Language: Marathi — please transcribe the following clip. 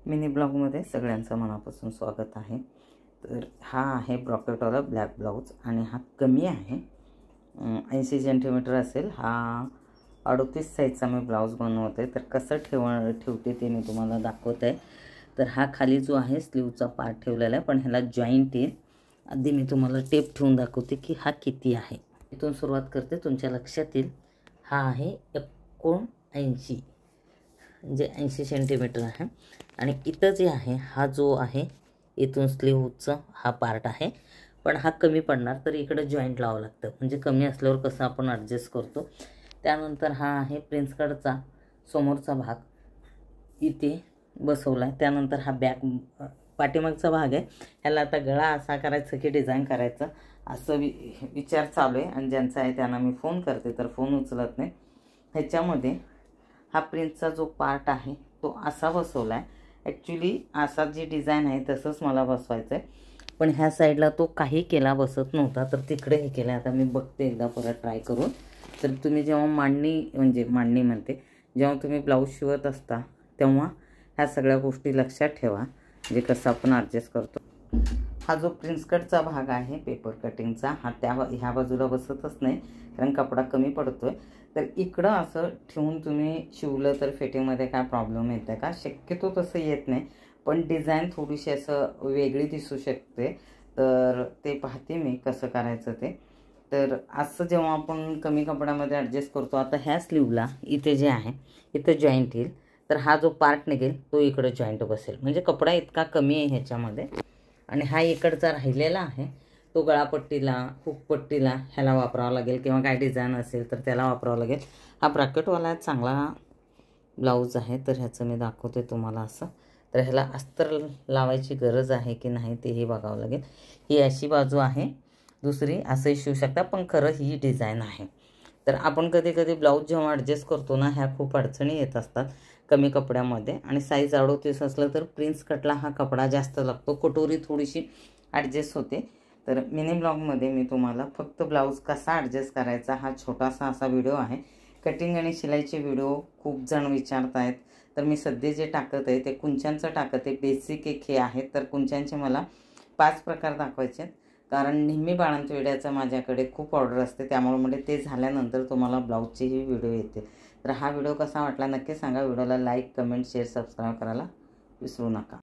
मिनी ब्लाऊजमध्ये सगळ्यांचं मनापासून स्वागत आहे। तर हा आहे ब्रॉकेटवाला ब्लॅक ब्लाऊज आणि हा कमी आहे, 80 सेंटीमीटर असेल। हा 38 साईजचा मी ब्लाऊज बनवते। तर कसं ठेवते ते मी तुम्हाला दाखवते। तर हा खाली जो आहे स्लीवचा पार्ट ठेवलेला आहे, पण ह्याला जॉईंट येईल। आधी मी तुम्हाला टेप ठेवून दाखवते की हा किती आहे। इथून सुरुवात करते, तुमच्या लक्षात येईल। हा आहे 79 म्हणजे 80 सेंटीमीटर आहे। आणि इथं जे आहे हा जो आहे इथून स्लीवचा हा पार्ट आहे, पण हा कमी पडणार, तर इकडे जॉईंट लावावं लागतं। म्हणजे कमी असल्यावर कसं आपण ॲडजस्ट करतो। त्यानंतर हा आहे प्रिन्स कटचा समोरचा भाग इथे बसवला आहे। त्यानंतर हा बॅक पाठीमागचा भाग आहे। ह्याला आता गळा असा करायचा की डिझाईन करायचं असं विचार चालू आहे। आणि ज्यांचा आहे त्यांना मी फोन करते, तर फोन उचलत नाही। ह्याच्यामध्ये हा प्रिन्सचा जो पार्ट आहे तो असा बसवला आहे। ॲक्च्युली असा जी डिझाईन आहे तसंच मला बसवायचं आहे, पण ह्या साईडला तो काही केला बसत नव्हता, तर तिकडे हे केलं। आता मी बघते एकदा परत ट्राय करून। तर तुम्ही जेव्हा मांडणी म्हणते, जेव्हा तुम्ही ब्लाऊज शिवत असता तेव्हा ह्या सगळ्या गोष्टी लक्षात ठेवा, म्हणजे कसं आपण ॲडजस्ट करतो। हा जो प्रिन्स कटचा भाग आहे पेपर कटिंगचा, हा ह्या बाजूला बसतच नाही, कारण कपडा कमी पडतोय। तर इकडं असं ठेवून तुम्ही शिवलं तर फिटिंगमध्ये काय प्रॉब्लेम येतं का? शक्यतो तसं येत नाही, पण डिझाईन थोडीशी असं वेगळी दिसू शकते। तर ते पाहते मी कसं करायचं ते। तर असं जेव्हा आपण कमी कपड्यामध्ये ॲडजस्ट करतो, आता ह्या स्लीवला इथे जे आहे इथं जॉईंट येईल, तर हा जो पार्ट निघेल तो इकडे जॉईंट बसेल। म्हणजे कपडा इतका कमी आहे ह्याच्यामध्ये। आणि हा इकडचा राहिलेला आहे तो गळापट्टीला हुकपट्टीला ह्याला वापरावा लागेल, किंवा काय डिझाईन असेल तर त्याला वापरावं लागेल। हा ब्रॅकेटवाला चांगला ब्लाऊज आहे, तर ह्याचं मी दाखवते तुम्हाला असं। तर ह्याला अस्तर लावायची गरज आहे की नाही तेही बघावं लागेल। ही अशी बाजू आहे, दुसरी असंही शिवू शकता, पण खरं ही डिझाईन आहे। तर आपण कधी कधी ब्लाऊज जेव्हा ॲडजस्ट करतो ना, ह्या खूप अडचणी येत असतात कमी कपड्यामध्ये। आणि साईज 38 असलं तर प्रिन्स कटला हा कपडा जास्त लागतो, कटोरी थोडीशी ॲडजस्ट होते। तर मिनी ब्लॉगमध्ये मी तुम्हाला फक्त ब्लाऊज कसा ॲडजस्ट करायचा हा छोटासा असा व्हिडिओ आहे। कटिंग आणि शिलाईचे व्हिडिओ खूप जण विचारत आहेत, तर मी सध्या जे टाकत आहे ते कुंच्यांचं टाकत आहे। बेसिक एक हे आहे, तर कुंच्यांचे मला 5 प्रकार दाखवायचे आहेत, कारण नेहमी बाळंतविड्याचं माझ्याकडे खूप ऑर्डर असते। त्यामुळे म्हणजे ते झाल्यानंतर तुम्हाला ब्लाऊजचेही व्हिडिओ येते। तर हा व्हिडिओ कसा वाटला नक्की सांगा। व्हिडिओला लाईक, कमेंट, शेअर, सबस्क्राईब करायला विसरू नका।